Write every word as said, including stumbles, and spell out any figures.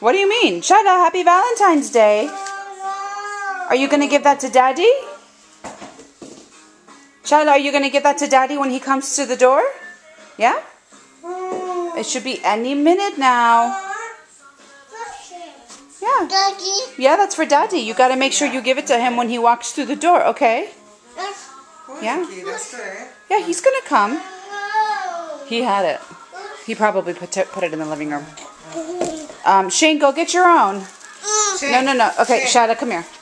What do you mean? Shayla, happy Valentine's Day. Are you going to give that to Daddy? Shayla, are you going to give that to Daddy when he comes to the door? Yeah? It should be any minute now. Yeah. Daddy. Yeah, that's for Daddy. You got to make sure you give it to him when he walks through the door, okay? Yeah. Yeah, he's going to come. He had it. He probably put it, put it in the living room. Um, Shane, go get your own. No, no, no. Okay, Shayla, come here.